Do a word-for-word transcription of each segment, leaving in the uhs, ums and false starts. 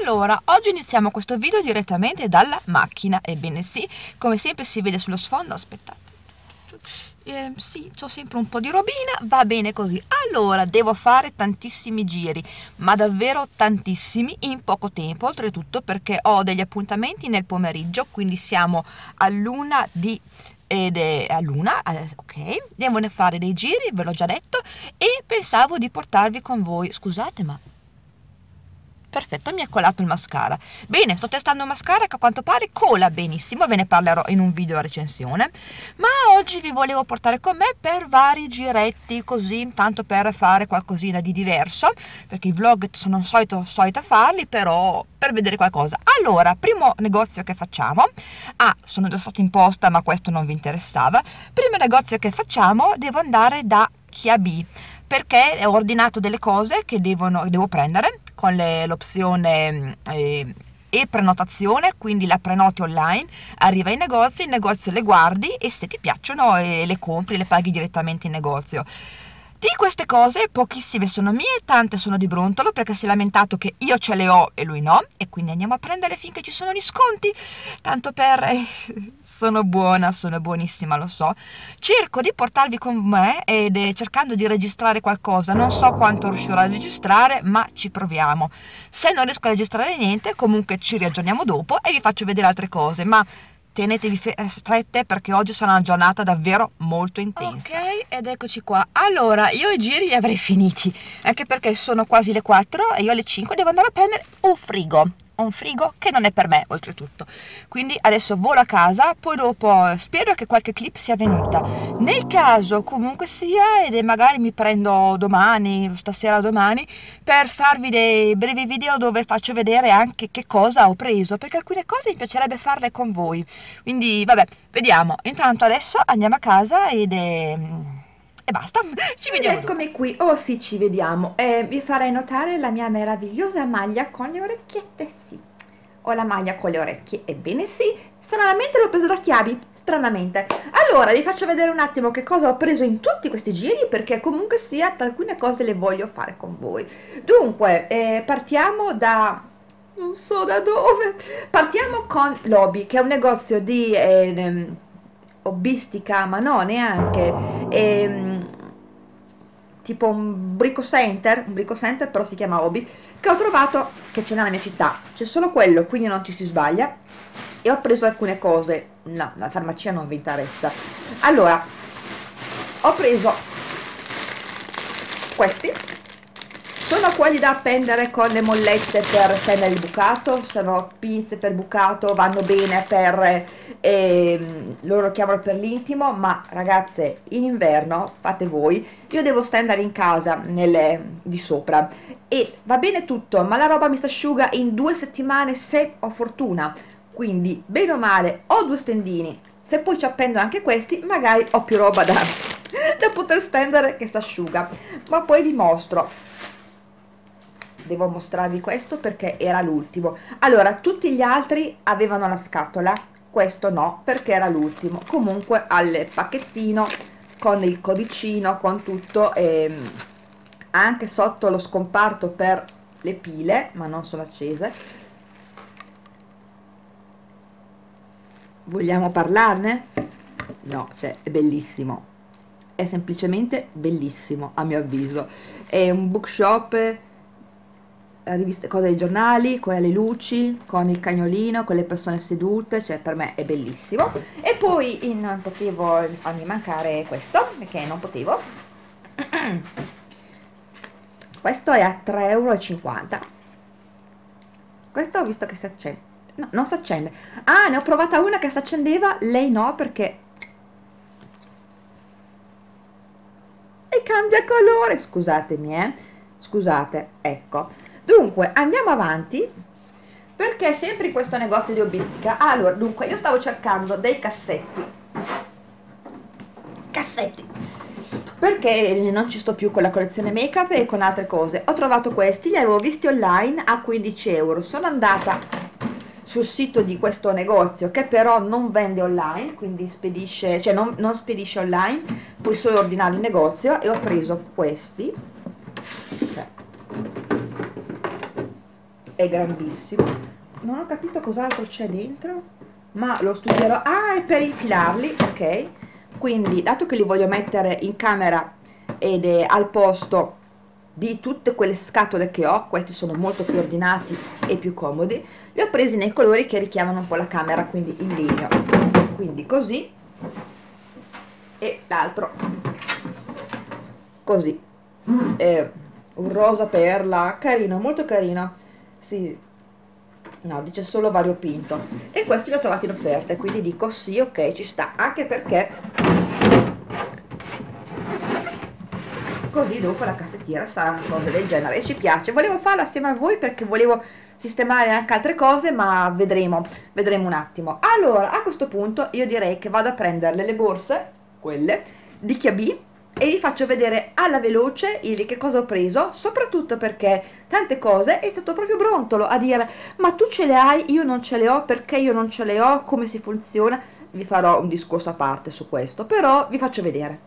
Allora, oggi iniziamo questo video direttamente dalla macchina. Ebbene sì, come sempre si vede sullo sfondo, aspettate. Eh, sì, c'ho sempre un po' di robina, va bene così. Allora, devo fare tantissimi giri, ma davvero tantissimi in poco tempo, oltretutto perché ho degli appuntamenti nel pomeriggio, quindi siamo all'una di... ed è all'una, ok, devo ne fare dei giri, ve l'ho già detto, e pensavo di portarvi con voi. Scusate, ma... Perfetto, mi ha colato il mascara. Bene, sto testando un mascara che a quanto pare cola benissimo, ve ne parlerò in un video a recensione, ma oggi vi volevo portare con me per vari giretti, così, tanto per fare qualcosina di diverso, perché i vlog sono solito, solita farli, però per vedere qualcosa. Allora, primo negozio che facciamo, ah, sono già stato in posta, ma questo non vi interessava, primo negozio che facciamo, devo andare da Kiabi, perché ho ordinato delle cose che devono, devo prendere con l'opzione eh, e-prenotazione, quindi la prenoti online, arriva in negozio, in negozio le guardi e se ti piacciono eh, le compri, le paghi direttamente in negozio. Di queste cose pochissime sono mie, tante sono di Brontolo perché si è lamentato che io ce le ho e lui no, e quindi andiamo a prendere finché ci sono gli sconti, tanto per... Eh, sono buona, sono buonissima, lo so. Cerco di portarvi con me ed eh, cercando di registrare qualcosa, non so quanto riuscirò a registrare, ma ci proviamo. Se non riesco a registrare niente, comunque ci riaggiorniamo dopo e vi faccio vedere altre cose, ma... tenetevi strette perché oggi sarà una giornata davvero molto intensa. Ok, ed eccoci qua. Allora, io i giri li avrei finiti, anche perché sono quasi le quattro e io alle cinque devo andare a prendere un frigo. Un frigo che non è per me, oltretutto. Quindi adesso volo a casa, poi dopo spero che qualche clip sia venuta. Nel caso comunque sia, ed magari mi prendo domani, stasera o domani, per farvi dei brevi video dove faccio vedere anche che cosa ho preso, perché alcune cose mi piacerebbe farle con voi. Quindi vabbè, vediamo. Intanto adesso andiamo a casa ed è... e basta, ci vediamo. Ed eccomi qui, oh sì, ci vediamo. Eh, vi farei notare la mia meravigliosa maglia con le orecchiette, sì. Ho la maglia con le orecchie, ebbene sì, stranamente l'ho presa da Kiabi, stranamente. Allora, vi faccio vedere un attimo che cosa ho preso in tutti questi giri, perché comunque sia, alcune cose le voglio fare con voi. Dunque, eh, partiamo da... non so da dove. Partiamo con l'Hobby, che è un negozio di... Eh, hobbistica, ma no, neanche ehm, tipo un brico center, un brico center però si chiama Hobby, che ho trovato che c'è nella mia città, c'è solo quello, quindi non ci si sbaglia, e ho preso alcune cose. No, la farmacia non vi interessa. Allora, ho preso questi, sono quelli da appendere con le mollette per stendere il bucato, sono pinze per bucato, vanno bene per, eh, loro chiamano per l'intimo, ma ragazze in inverno fate voi, io devo stendere in casa nelle, di sopra e va bene tutto, ma la roba mi si asciuga in due settimane se ho fortuna, quindi bene o male ho due stendini, se poi ci appendo anche questi magari ho più roba da, da poter stendere che si asciuga, ma poi vi mostro. Devo mostrarvi questo perché era l'ultimo. Allora, tutti gli altri avevano la scatola, questo no, perché era l'ultimo. Comunque al pacchettino con il codicino, con tutto, ehm, anche sotto lo scomparto per le pile, ma non sono accese. Vogliamo parlarne? No, cioè è bellissimo, è semplicemente bellissimo a mio avviso. È un bookshop, riviste, cose dei giornali, con le luci, con il cagnolino, con le persone sedute, cioè per me è bellissimo. E poi in, non potevo farmi mancare questo, perché non potevo. Questo è a tre e cinquanta euro. Questo ho visto che si accende. No, non si accende. Ah, ne ho provata una che si accendeva, lei no, perché... e cambia colore, scusatemi, eh. Scusate, ecco. Dunque, andiamo avanti, perché sempre in questo negozio di hobbistica, allora, dunque, io stavo cercando dei cassetti, cassetti, perché non ci sto più con la collezione make up e con altre cose. Ho trovato questi, li avevo visti online a quindici euro, sono andata sul sito di questo negozio che però non vende online, quindi spedisce, cioè non, non spedisce online, puoi solo ordinare in negozio, e ho preso questi, cioè, è grandissimo. Non ho capito cos'altro c'è dentro, ma lo studierò. Ah, è per infilarli, ok. Quindi, dato che li voglio mettere in camera ed è al posto di tutte quelle scatole che ho, questi sono molto più ordinati e più comodi, li ho presi nei colori che richiamano un po' la camera, quindi in legno, quindi così, e l'altro così, eh, un rosa perla, carino, molto carino, sì, no, dice solo variopinto, e questi li ho trovati in offerta, quindi dico sì, ok, ci sta, anche perché così dopo la cassettiera sarà una cosa del genere e ci piace. Volevo farla assieme a voi perché volevo sistemare anche altre cose, ma vedremo, vedremo un attimo. Allora, a questo punto io direi che vado a prendere le borse, quelle, di Chiabi, e vi faccio vedere alla veloce il che cosa ho preso, soprattutto perché tante cose è stato proprio Brontolo a dire ma tu ce le hai, io non ce le ho, perché io non ce le ho, come si funziona. Vi farò un discorso a parte su questo, però vi faccio vedere.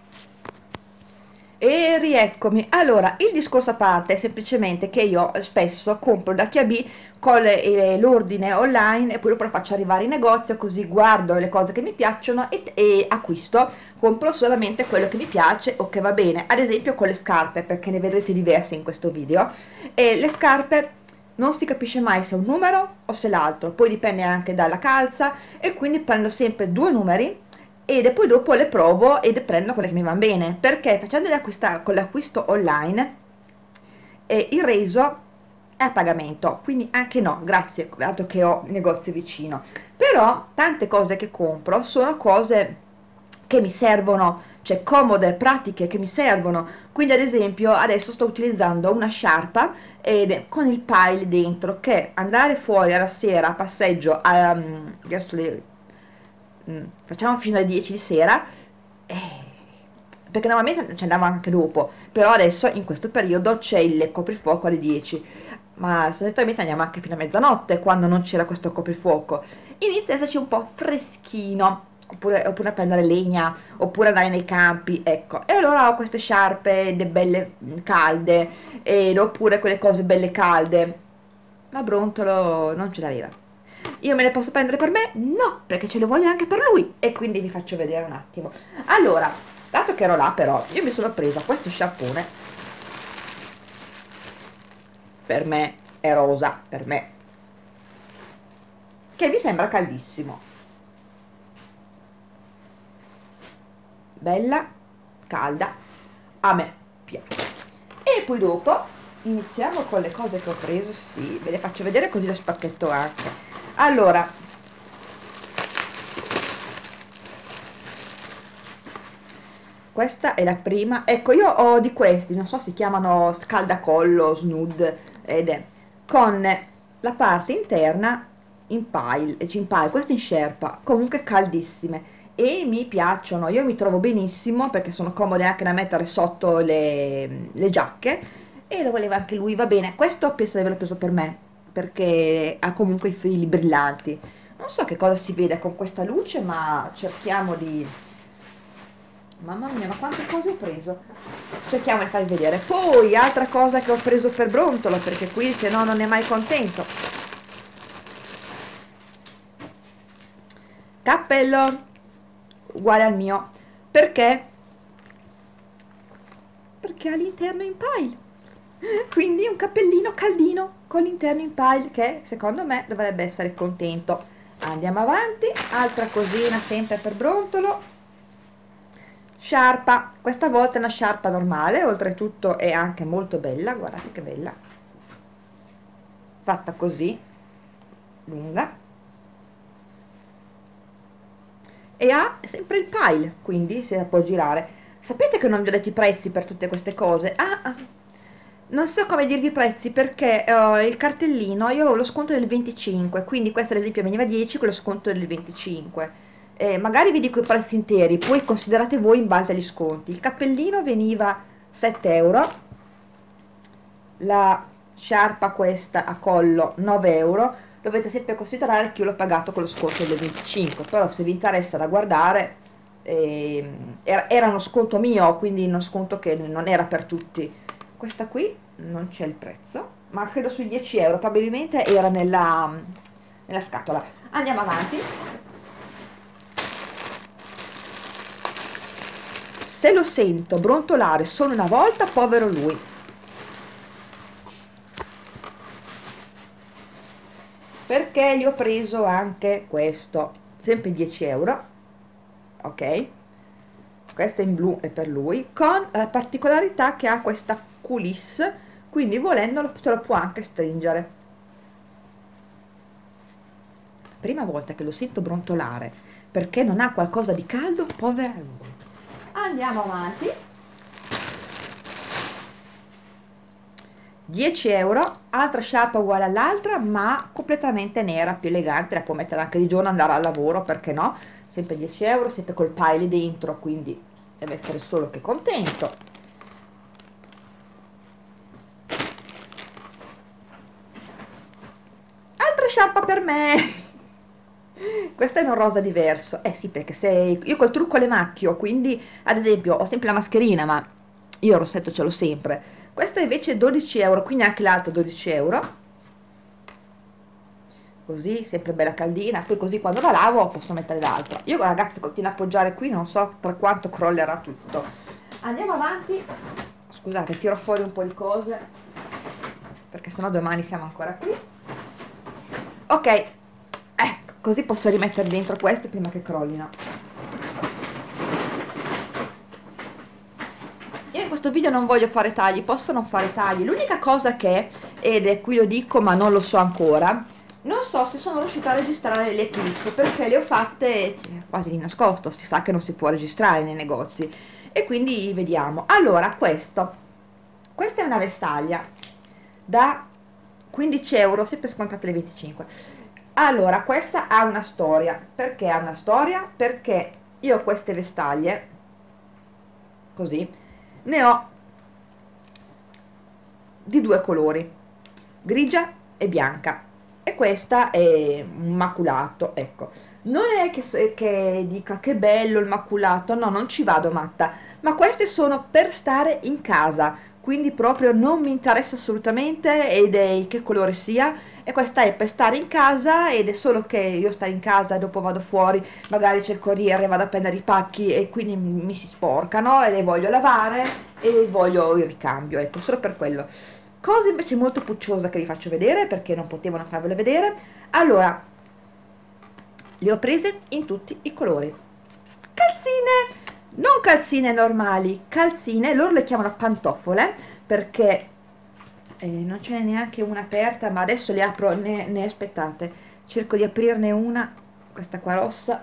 E rieccomi. Allora, il discorso a parte è semplicemente che io spesso compro da Chiabi con l'ordine online e poi lo faccio arrivare in negozio, così guardo le cose che mi piacciono e, e acquisto, compro solamente quello che mi piace o che va bene. Ad esempio con le scarpe, perché ne vedrete diverse in questo video, e le scarpe non si capisce mai se è un numero o se l'altro, poi dipende anche dalla calza, e quindi prendo sempre due numeri e poi dopo le provo e prendo quelle che mi vanno bene, perché facendo con l'acquisto online eh, il reso è a pagamento, quindi anche no, grazie, dato che ho il negozio vicino. Però tante cose che compro sono cose che mi servono, cioè comode, pratiche, che mi servono. Quindi ad esempio adesso sto utilizzando una sciarpa ed con il pile dentro, che andare fuori alla sera a passeggio um, verso le facciamo fino alle dieci di sera, eh, perché normalmente ci andavo anche dopo, però adesso in questo periodo c'è il coprifuoco alle dieci, ma solitamente andiamo anche fino a mezzanotte quando non c'era questo coprifuoco. Inizia ad esserci un po' freschino, oppure, oppure a prendere legna, oppure andare nei campi, ecco, e allora ho queste sciarpe belle calde, ed oppure quelle cose belle calde, ma Brontolo non ce l'aveva. Io me le posso prendere per me? No, perché ce le voglio anche per lui, e quindi vi faccio vedere un attimo. Allora, dato che ero là però, io mi sono presa questo sciarpone, per me è rosa, per me, che mi sembra caldissimo, bella, calda, a me piace. E poi dopo iniziamo con le cose che ho preso, sì, ve le faccio vedere così lo spacchetto anche. Allora, questa è la prima, ecco, io ho di questi, non so, si chiamano scaldacollo, snood, ed è con la parte interna in pile, in pile, queste in sherpa, comunque caldissime, e mi piacciono, io mi trovo benissimo perché sono comode anche da mettere sotto le, le giacche, e lo voleva anche lui, va bene. Questo penso di averlo preso per me perché ha comunque i fili brillanti. Non so che cosa si vede con questa luce, ma cerchiamo di... Mamma mia, ma quante cose ho preso! Cerchiamo di farvi vedere. Poi, altra cosa che ho preso per Brontolo, perché qui se no non è mai contento. Cappello, uguale al mio. Perché? Perché all'interno in pile. Quindi un cappellino caldino con l'interno in pile, che secondo me dovrebbe essere contento. Andiamo avanti, altra cosina sempre per Brontolo, sciarpa, questa volta è una sciarpa normale, oltretutto è anche molto bella, guardate che bella, fatta così, lunga, e ha sempre il pile, quindi se la può girare. Sapete che non vi ho detto i prezzi per tutte queste cose? Ah, non so come dirvi i prezzi perché uh, il cartellino io avevo lo sconto del venticinque, quindi questo ad esempio veniva dieci con lo sconto del venticinque. Eh, magari vi dico i prezzi interi, poi considerate voi in base agli sconti. Il cappellino veniva sette euro, la sciarpa questa a collo nove euro. Dovete sempre considerare che io l'ho pagato con lo sconto del venticinque, però se vi interessa da guardare, eh, era, era uno sconto mio, quindi uno sconto che non era per tutti. Questa qui non c'è il prezzo, ma credo sui dieci euro, probabilmente era nella, nella scatola. Andiamo avanti. Se lo sento brontolare solo una volta, povero lui. Perché gli ho preso anche questo, sempre dieci euro, ok? Questo è in blu e per lui, con la particolarità che ha questa coulisse, quindi volendolo se lo può anche stringere. Prima volta che lo sento brontolare perché non ha qualcosa di caldo, povera lui. Andiamo avanti. dieci euro, altra sciarpa uguale all'altra ma completamente nera, più elegante, la può mettere anche di giorno, andare al lavoro, perché no? Sempre dieci euro, sempre col pile dentro, quindi deve essere solo che contento. Altra sciarpa per me. Questa è un rosa diverso, eh sì, perché se io col trucco le macchio, quindi ad esempio ho sempre la mascherina, ma io il rossetto ce l'ho sempre. Questa invece dodici euro, quindi anche l'altra dodici euro, così sempre bella caldina, poi così quando la lavo posso mettere l'altra. Io ragazzi continuo a appoggiare qui, non so tra quanto crollerà tutto. Andiamo avanti. Scusate, tiro fuori un po' di cose perché sennò domani siamo ancora qui. Ok, ecco, così posso rimettere dentro queste prima che crollino. Io in questo video non voglio fare tagli, posso non fare tagli. L'unica cosa che, ed è qui lo dico ma non lo so ancora, non so se sono riuscita a registrare le clip perché le ho fatte quasi di nascosto, si sa che non si può registrare nei negozi, e quindi vediamo. Allora, questo questa è una vestaglia da quindici euro, sempre scontate le venticinque. Allora, questa ha una storia. Perché ha una storia? Perché io ho queste vestaglie così, ne ho di due colori, grigia e bianca, e questa è un maculato. Ecco, non è che, che dica che bello il maculato, no, non ci vado matta, ma queste sono per stare in casa, quindi proprio non mi interessa assolutamente ed è che colore sia, e questa è per stare in casa, ed è solo che io sto in casa e dopo vado fuori, magari c'è il corriere, vado a prendere i pacchi e quindi mi si sporcano e le voglio lavare e voglio il ricambio, ecco, solo per quello. Cosa invece molto pucciosa che vi faccio vedere perché non potevano farvele vedere. Allora, le ho prese in tutti i colori. Calzine! Non calzine normali, calzine, loro le chiamano pantofole perché eh, non ce n'è neanche una aperta, ma adesso le apro, ne, ne aspettate, cerco di aprirne una, questa qua rossa.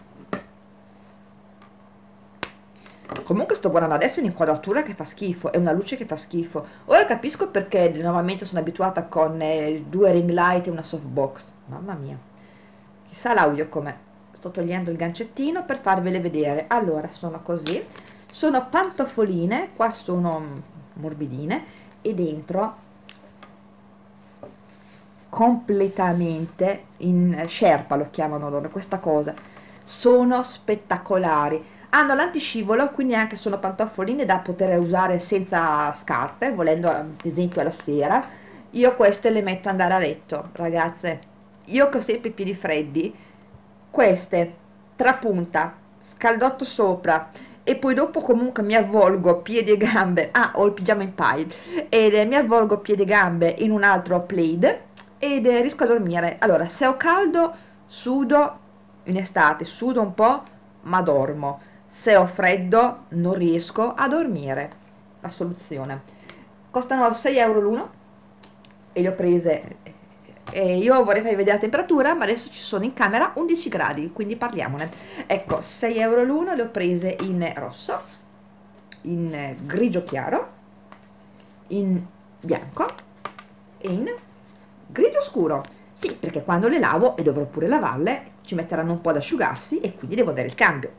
Comunque sto guardando adesso un'inquadratura che fa schifo, è una luce che fa schifo. Ora capisco perché normalmente sono abituata con eh, due ring light e una softbox. Mamma mia, chissà l'audio com'è. Sto togliendo il gancettino per farvele vedere. Allora, sono così, sono pantofoline, qua sono morbidine, e dentro completamente in sherpa, lo chiamano loro, questa cosa. Sono spettacolari, hanno l'antiscivolo, quindi anche sono pantofoline da poter usare senza scarpe, volendo ad esempio alla sera. Io queste le metto ad andare a letto, ragazze, io che ho sempre i piedi freddi, queste trapunta, scaldotto sopra, e poi dopo comunque mi avvolgo piedi e gambe, ah, ho il pigiama in pile, e mi avvolgo piedi e gambe in un altro plaid ed riesco a dormire. Allora, se ho caldo sudo, in estate sudo un po' ma dormo, se ho freddo non riesco a dormire. La soluzione. Costano sei euro l'uno e le ho prese, e io vorrei farvi vedere la temperatura, ma adesso ci sono in camera undici gradi, quindi parliamone. Ecco, sei euro l'uno, le ho prese in rosso, in grigio chiaro, in bianco e in grigio scuro. Sì, perché quando le lavo, e dovrò pure lavarle, ci metteranno un po' ad asciugarsi e quindi devo avere il cambio.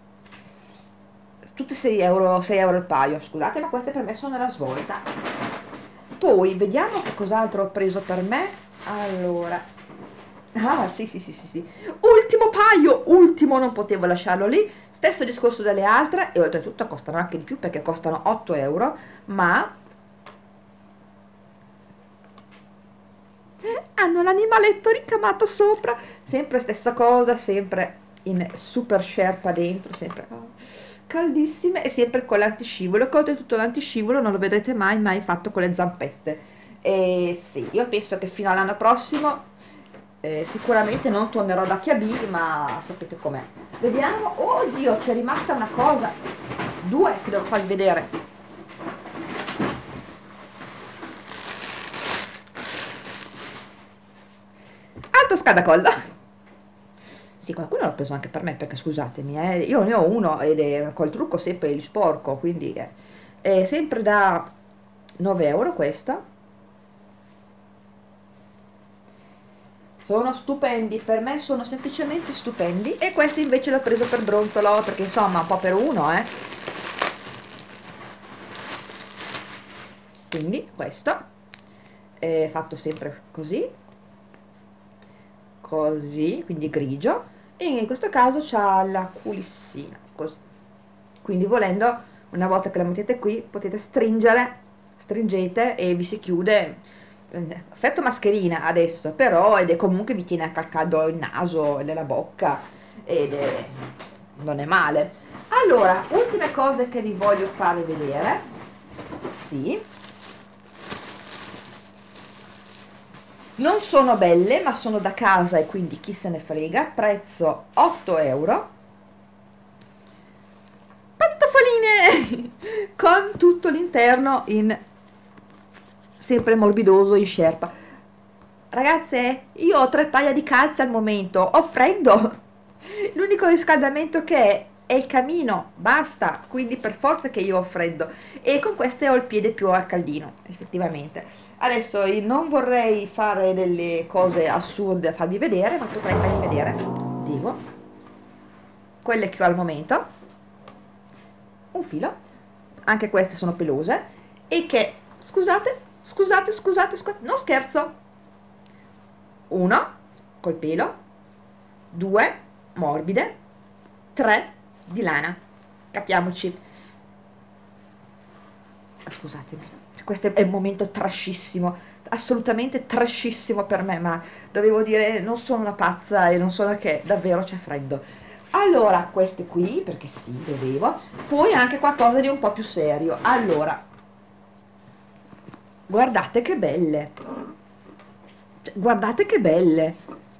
Tutte sei euro, sei euro il paio, scusate, ma queste per me sono la svolta. Poi vediamo che cos'altro ho preso per me. Allora, ah sì sì sì sì sì, ultimo paio, ultimo, non potevo lasciarlo lì. Stesso discorso delle altre, e oltretutto costano anche di più perché costano otto euro, ma hanno l'animaletto ricamato sopra, sempre stessa cosa, sempre in super sherpa dentro, sempre oh, caldissime, e sempre con l'antiscivolo, che oltretutto l'antiscivolo non lo vedrete mai mai fatto con le zampette. E sì, io penso che fino all'anno prossimo eh, sicuramente non tornerò da Chiabi, ma sapete com'è. Vediamo, oddio, c'è rimasta una cosa, due che devo farvi vedere. Alto scadacolla. Sì, qualcuno l'ha preso anche per me, perché scusatemi, eh, io ne ho uno ed è col trucco sempre il sporco, quindi eh, è sempre da nove euro questo. Sono stupendi, per me sono semplicemente stupendi, e questo invece l'ho preso per brontolo, perché insomma un po' per uno, eh. Quindi questo è fatto sempre così, così, quindi grigio, e in questo caso c'ha la culissina, così. Quindi volendo, una volta che la mettete qui, potete stringere, stringete e vi si chiude. Effetto mascherina adesso, però, ed è comunque vi tiene a caldo il naso e nella bocca, ed è, non è male. Allora, ultime cose che vi voglio fare vedere. Sì, non sono belle, ma sono da casa e quindi chi se ne frega. Prezzo otto euro, pantoffoline con tutto l'interno in sempre morbidoso, in sherpa. Ragazze, io ho tre paia di calze al momento, ho freddo, l'unico riscaldamento che è è il camino, basta, quindi per forza che io ho freddo, e con queste ho il piede più al caldino, effettivamente. Adesso io non vorrei fare delle cose assurde a farvi vedere, ma potrei farvi vedere, dico, quelle che ho al momento. Un filo, anche queste sono pelose, e che, scusate, scusate, scusate, scusate, non scherzo, uno col pelo, due morbide, tre di lana, capiamoci. Scusatemi, questo è un momento trashissimo, assolutamente trashissimo per me, ma dovevo dire, non sono una pazza e non sono, che davvero c'è freddo. Allora, queste qui, perché sì, dovevo, poi anche qualcosa di un po' più serio. Allora, guardate che belle, guardate che belle,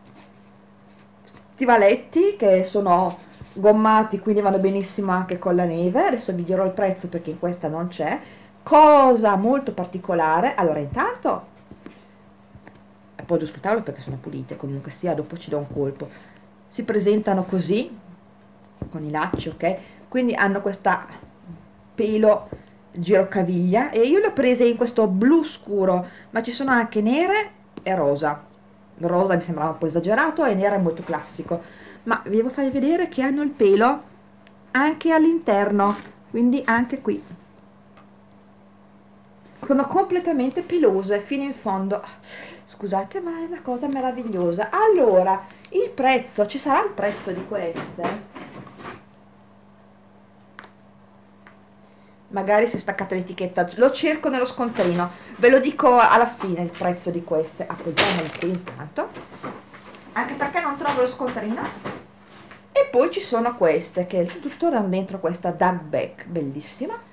stivaletti che sono gommati, quindi vanno benissimo anche con la neve. Adesso vi dirò il prezzo perché in questa non c'è. Cosa molto particolare, allora intanto appoggio sul tavolo perché sono pulite, comunque sia, dopo ci do un colpo. Si presentano così, con i lacci, ok? Quindi hanno questa pelo girocaviglia, e io le ho prese in questo blu scuro, ma ci sono anche nere e rosa. Rosa mi sembrava un po' esagerato, e nera è molto classico, ma vi devo farvi vedere che hanno il pelo anche all'interno, quindi anche qui sono completamente pelose fino in fondo. Scusate, ma è una cosa meravigliosa. Allora, il prezzo, ci sarà il prezzo di queste? Magari se staccate l'etichetta, lo cerco nello scontrino, ve lo dico alla fine il prezzo di queste. Appoggiamole qui intanto, anche perché non trovo lo scontrino. E poi ci sono queste che tuttora hanno dentro questa Dug Back bellissima.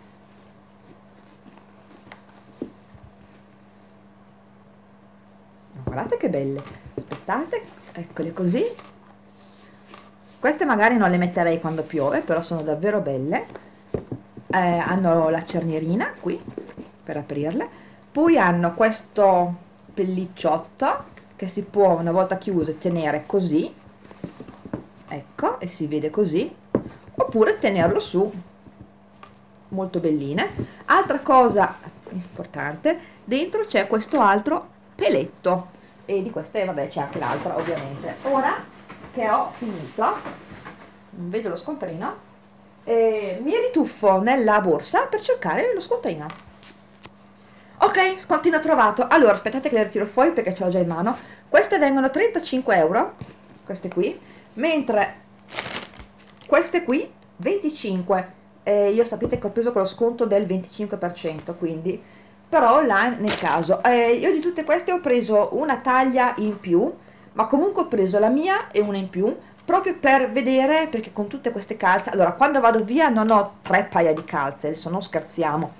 Guardate che belle, aspettate, eccole così. Queste magari non le metterei quando piove, però sono davvero belle. Eh, hanno la cernierina qui per aprirle, poi hanno questo pellicciotto che si può, una volta chiuse, tenere così, ecco, e si vede così, oppure tenerlo su, molto belline. Altra cosa importante, dentro c'è questo altro peletto, e di queste vabbè c'è anche l'altra ovviamente. Ora che ho finito, non vedo lo scontrino, eh, mi rituffo nella borsa per cercare lo scontrino. Ok, scontrino trovato. Allora aspettate che le ritiro fuori perché ce l'ho già in mano. Queste vengono trentacinque euro, queste qui, mentre queste qui venticinque. Eh, io sapete che ho preso con lo sconto del venticinque per cento, quindi però là nel caso. Eh, io di tutte queste ho preso una taglia in più, ma comunque ho preso la mia e una in più, proprio per vedere, perché con tutte queste calze, allora quando vado via non ho tre paia di calze, adesso non scherziamo,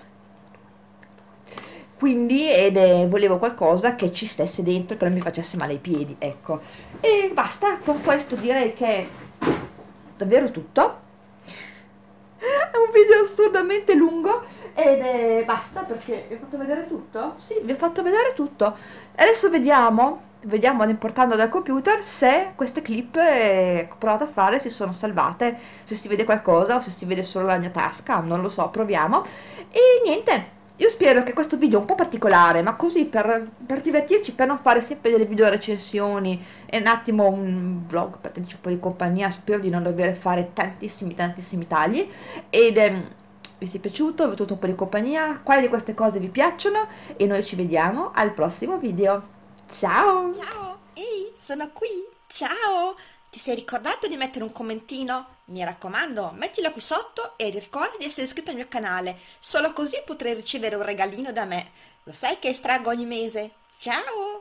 quindi ed è- volevo qualcosa che ci stesse dentro, che non mi facesse male ai piedi, ecco. E basta, con questo direi che è davvero tutto. È un video assurdamente lungo ed è basta perché vi ho fatto vedere tutto? Sì, vi ho fatto vedere tutto. Adesso vediamo, vediamo importando dal computer se queste clip eh, che ho provato a fare si sono salvate, se si vede qualcosa o se si vede solo la mia tasca, non lo so, proviamo. E niente, io spero che questo video un po' particolare, ma così per, per divertirci, per non fare sempre delle video recensioni e un attimo un vlog per tenerci un po' di compagnia, spero di non dover fare tantissimi tantissimi tagli. Ed ehm, vi sia piaciuto, vi ho avuto un po' di compagnia, quali di queste cose vi piacciono e noi ci vediamo al prossimo video. Ciao! Ciao, ehi, sono qui. Ciao! Ti sei ricordato di mettere un commentino? Mi raccomando, mettilo qui sotto e ricorda di essere iscritto al mio canale. Solo così potrai ricevere un regalino da me. Lo sai che estraggo ogni mese? Ciao!